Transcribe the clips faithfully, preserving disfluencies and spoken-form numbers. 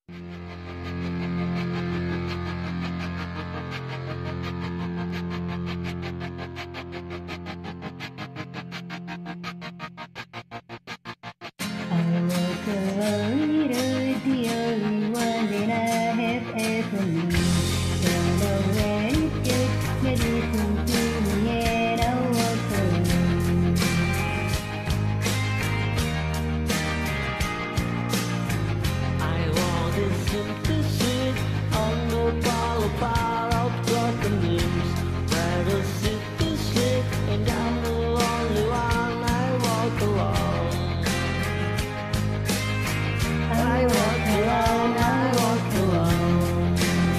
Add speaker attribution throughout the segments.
Speaker 1: I walk alone, the only one that I have ever known. Don't know where it goes, but listen to me and I walk alone.
Speaker 2: I walk this empty street on the boulevard of broken dreams, where the city sleep and I'm the only one. I walk alone. I walk alone, I walk alone.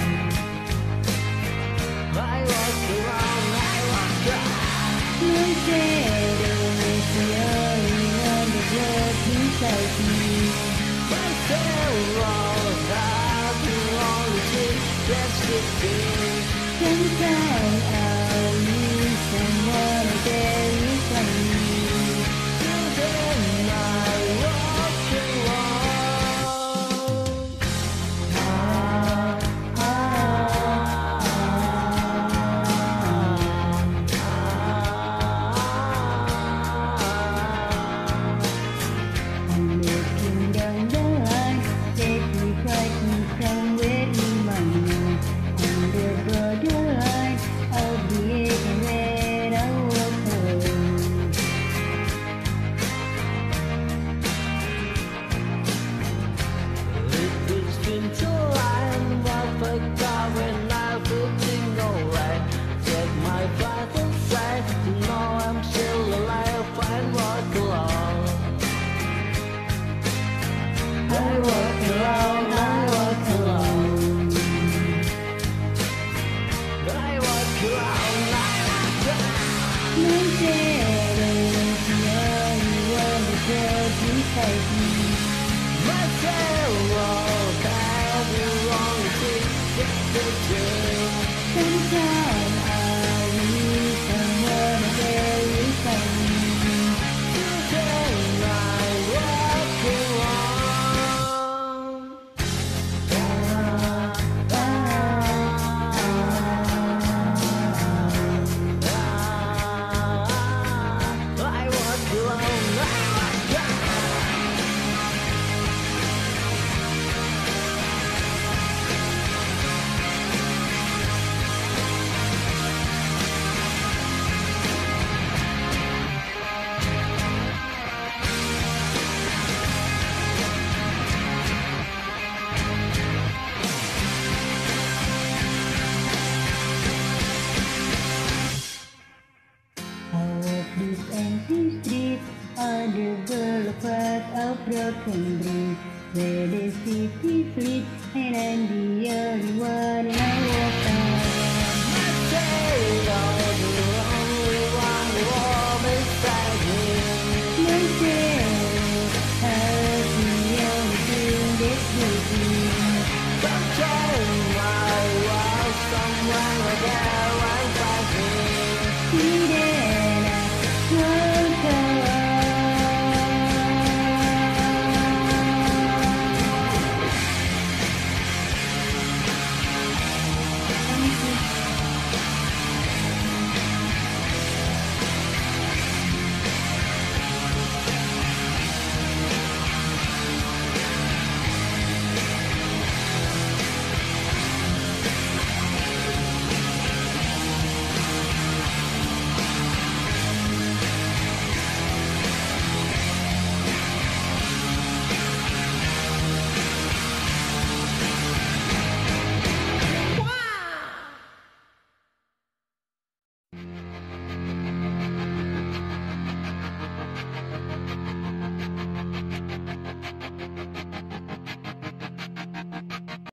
Speaker 2: I walk around, I walk around.
Speaker 1: My shadow is the only one that walks inside me.
Speaker 2: Myself all about the only thing that's fifteen.
Speaker 1: Sometimes I need someone to verify me.
Speaker 2: Till then I walk alone.
Speaker 1: Ah, ah, I'm looking down the line, take me right me somewhere in my mind. On the borderline of the ache and when I walk home.
Speaker 2: If it's been too long, I forgot when I feeling alright. Take my breath inside to know I'm still alive and walk alone.
Speaker 1: I walk alone, I walk alone.
Speaker 2: I walk around, I walk around.
Speaker 1: My shadow is the only one that goes inside me.
Speaker 2: Myself all down the wrong thing, that's the truth.
Speaker 1: Sometimes I need someone to verify me.
Speaker 2: Till then I walk alone.
Speaker 1: Ah, ah,
Speaker 2: I walk alone, I walk alone.
Speaker 1: I walk this empty street on the boulevard of broken dreams, where the city sleeps and I'm the only one and I walk on.
Speaker 2: I say, oh,